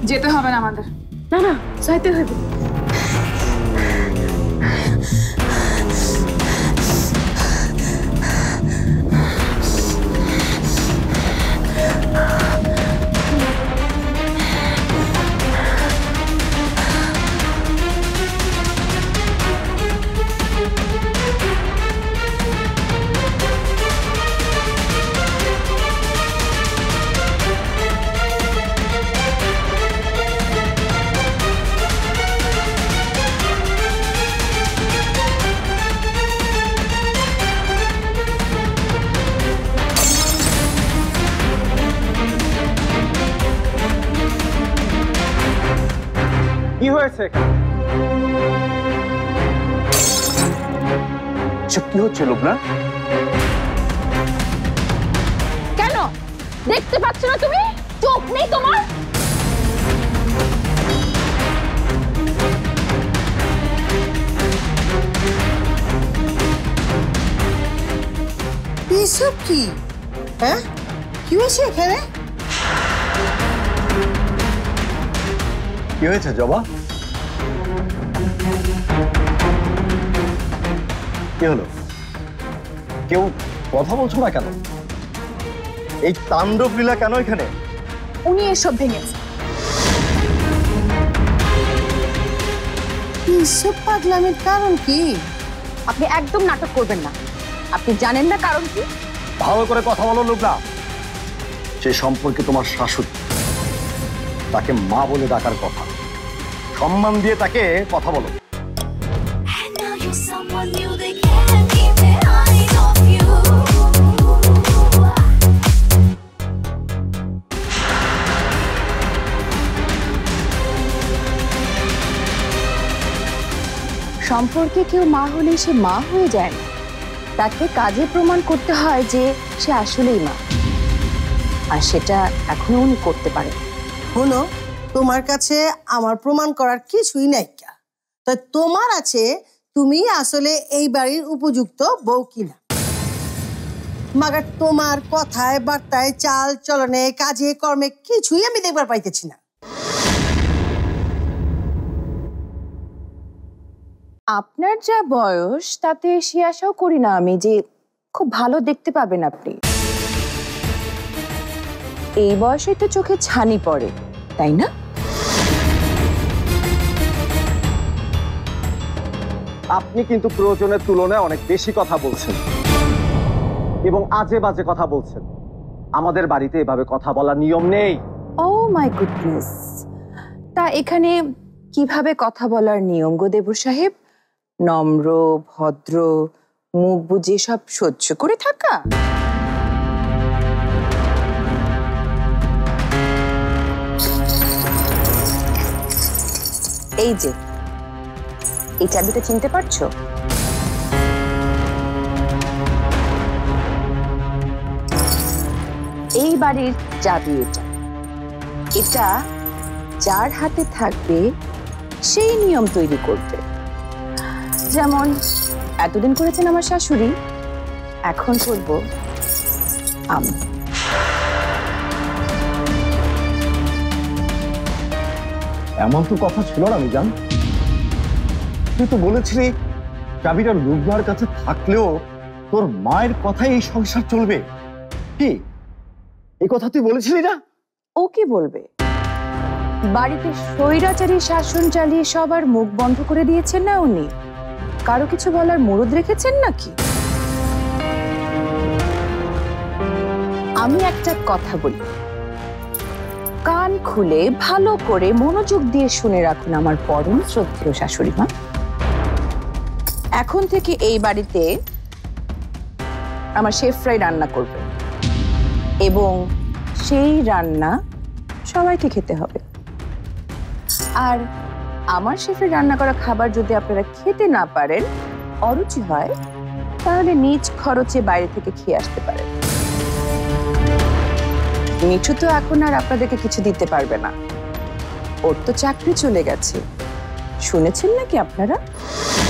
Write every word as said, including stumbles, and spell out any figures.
যেতে হবে না আমাদের। না না, যাইতে হবে। কি হয়েছে? কি হচ্ছে লুবনা? কেন দেখতে পাচ্ছ না তুমি? চোখ নেই তোমার? এসব কি? হ্যাঁ, কি হয়েছে এখানে? কি হয়েছে জবা? কি হলো? কেউ কথা বলছো না কেন? এই তাণ্ডব লীলা কেন এখানে? উনি এসব ভেঙেছে। এসব পাগলামের কারণ কি? আপনি একদম নাটক করবেন না। আপনি জানেন না কারণ কি? ভালো করে কথা বলো লুবনা। সে সম্পর্কে তোমার শাশুড়ি, তাকে মা বলে ডাকার কথা। সম্মান দিয়ে তাকে কথা বলো। সম্পর্কে কেউ মা হলে সে মা হয়ে যায় না, তাকে কাজে প্রমাণ করতে হয় যে সে আসলেই মা, আর সেটা এখনো উনি করতে পারেন। হলো, তোমার কাছে আমার প্রমাণ করার কিছুই নাই। তাই তোমার আছে তুমি আসলে এই বাড়ির উপযুক্ত বউ কিনা। মাগার তোমার কথায় বার্তায় চাল চলনে কাজে কর্মে কিছুই আমি দেখবার পাইতেছি না। আপনার যা বয়স তাতে সে আশাও করি না আমি যে খুব ভালো দেখতে পাবেন আপনি। এই বয়সে তো চোখে ছানি পড়ে, তাই না? আপনি কিন্তু প্রয়োজনের তুলনায় অনেক বেশি কথা বলছেন এবং আজে বাজে কথা বলছেন। আমাদের বাড়িতে এভাবে কথা বলার নিয়ম নেই। ও মাই গুডনেস, তা এখানে কিভাবে কথা বলার নিয়ম গো দেবর সাহেব? নম্র ভদ্র মুখ বুঝে সব সহ্য করে থাকা? এই যে এই চাবিটা চিনতে পারছো? এই বাড়ির চাবি এটা। এটা যার হাতে থাকবে সেই নিয়ম তৈরি করবে। যেমন এতদিন করেছেন আমার শাশুড়ি, এখন করব আমি। এমন তো কথা ছিল না মিজান। তুই তো বলেছিলি চাবিটা লুবনার কাছে থাকলেও তোর মায়ের কথাই এই সংসার চলবে। কি এই কথা তুই বলেছিলি না? ও কি বলবে? বাড়িতে স্বৈরাচারী শাসন চালিয়ে সবার মুখ বন্ধ করে দিয়েছেন না উনি? কারো কিছু বলার মুরদ রেখেছেন নাকি? আমি একটা কথা বলি, কান খুলে ভালো করে মনোযোগ দিয়ে শুনে রাখুন আমার পরম শ্রদ্ধেয় শাশুড়ি মা। এখন থেকে এই বাড়িতে আমার শেফরাই রান্না করবে এবং সেই রান্না সবাইকে খেতে হবে। আর আমার শেফের রান্না করা খাবার যদি আপনারা খেতে না পারেন, অরুচি হয়, তাহলে নিজ খরচে বাইরে থেকে খেয়ে আসতে পারেন। মিঠু তো এখন আর আপনাদেরকে কিছু দিতে পারবে না, ওর তো চাকরি চলে গেছে, শুনেছেন নাকি আপনারা?